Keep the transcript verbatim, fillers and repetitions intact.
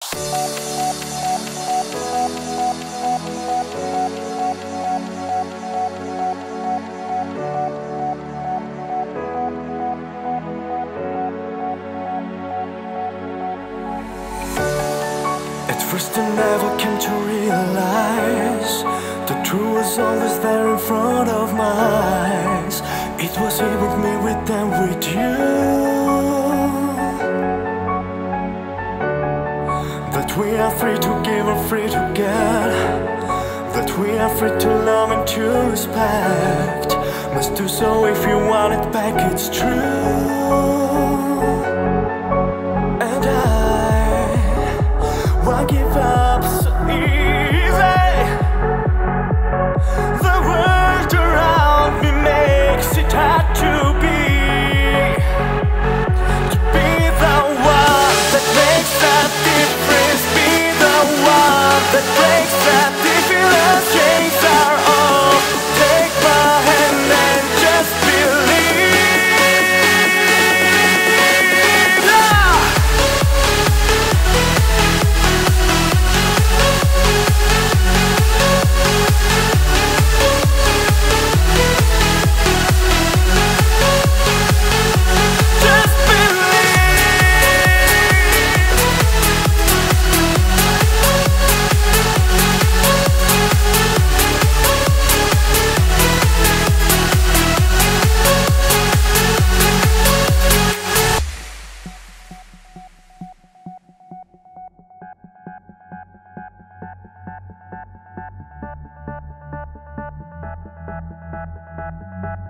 At first I never came to realize the truth was always there in front of my eyes. It was here with me, with them, with you. That we are free to give or free to get. That we are free to love and to respect. Must do so if you want it back, it's true. And I won't give up so easy. The world around me makes it hard to be To be the one that makes a difference. Be the one that breaks that difference. Chains are off. Take my hand and just believe. Thank